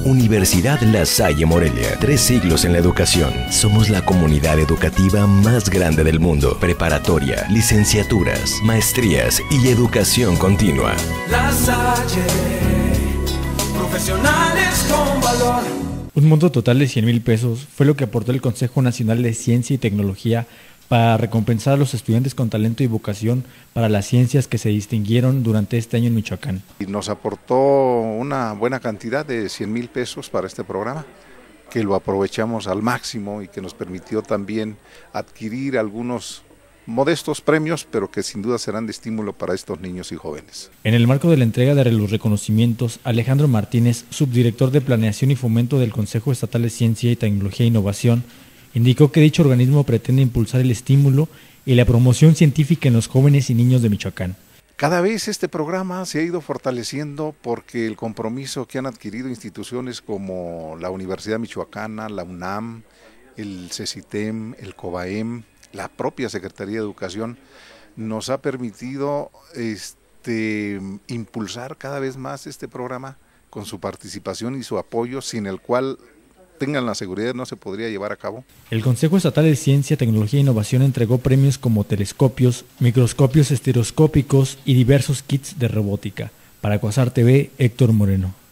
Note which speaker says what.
Speaker 1: Universidad La Salle Morelia, 3 siglos en la educación. Somos la comunidad educativa más grande del mundo. Preparatoria, licenciaturas, maestrías y educación continua.
Speaker 2: La Salle, profesionales con valor.
Speaker 3: Un monto total de 100,000 pesos fue lo que aportó el Consejo Nacional de Ciencia y Tecnología para recompensar a los estudiantes con talento y vocación para las ciencias que se distinguieron durante este año en Michoacán.
Speaker 4: Y nos aportó una buena cantidad de 100,000 pesos para este programa, que lo aprovechamos al máximo y que nos permitió también adquirir algunos modestos premios, pero que sin duda serán de estímulo para estos niños y jóvenes.
Speaker 3: En el marco de la entrega de los reconocimientos, Alejandro Martínez, subdirector de Planeación y Fomento del Consejo Estatal de Ciencia y Tecnología e Innovación, indicó que dicho organismo pretende impulsar el estímulo y la promoción científica en los jóvenes y niños de Michoacán.
Speaker 4: Cada vez este programa se ha ido fortaleciendo porque el compromiso que han adquirido instituciones como la Universidad Michoacana, la UNAM, el CECITEM, el COBAEM, la propia Secretaría de Educación, nos ha permitido impulsar cada vez más este programa con su participación y su apoyo, sin el cual, tengan la seguridad, no se podría llevar a cabo.
Speaker 3: El Consejo Estatal de Ciencia, Tecnología e Innovación entregó premios como telescopios, microscopios estereoscópicos y diversos kits de robótica. Para Cuasar TV, Héctor Moreno.